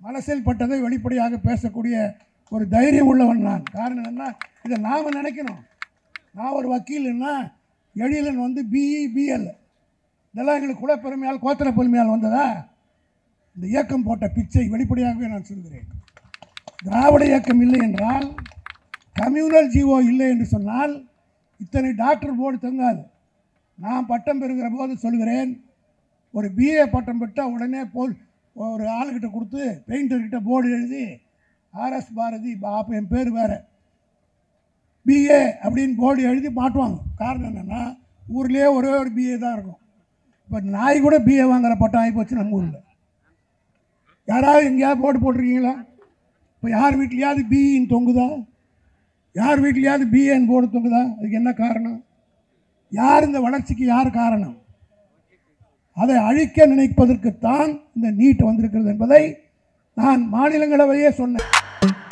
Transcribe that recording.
மனசில் பட்டதை வெளிப்படையாக பேசக்கூடிய ஒரு தைரியம் உள்ளவன் நான். காரணம் என்ன, இதை நாம் நினைக்கணும். நான் ஒரு வக்கீல்னா எழிலன் வந்து பிஇ பிஎல் இதெல்லாம் எங்களுக்கு குலப்பெருமையால் கோத்திர பெருமையால் வந்ததா? இந்த இயக்கம் போட்ட பிச்சை வெளிப்படையாகவே நான் சொல்கிறேன். திராவிட இயக்கம் இல்லை என்றால், கம்யூனல் ஜீவோ இல்லை என்று சொன்னால் இத்தனை டாக்டர் போர்டு தங்காது. நான் பட்டம் பெறுகிற போது சொல்கிறேன், ஒரு பிஏ பட்டம் பெற்றால் உடனே ஒரு ஆளுக்கிட்ட கொடுத்து பெயிண்டர்கிட்ட போர்டு எழுதி ஆர்எஸ் பாரதி, அப்போ என் பேர் வேறு, பிஏ அப்படின்னு போர்டு எழுதி மாட்டுவாங்க. காரணம் என்னென்னா, ஊர்லேயே ஒரே ஒரு பிஏ தான் இருக்கும். இப்போ நாய் கூட பிஏ வாங்குகிற பட்டம் ஆகி போச்சு நம்ம ஊரில். யாராவது எங்கேயாவது போர்டு போட்டிருக்கீங்களா? இப்போ யார் வீட்லையாவது பிஇன்னு தொங்குதா? யார் வீட்லையாவது பிஏன்னு போர்டு தொங்குதா? அதுக்கு என்ன காரணம்? யார் இந்த வளர்ச்சிக்கு யார் காரணம்? அதை அழிக்க நினைப்பதற்குத்தான் இந்த நீட் வந்திருக்கிறது என்பதை நான் மாநிலங்களவையே சொன்னேன்.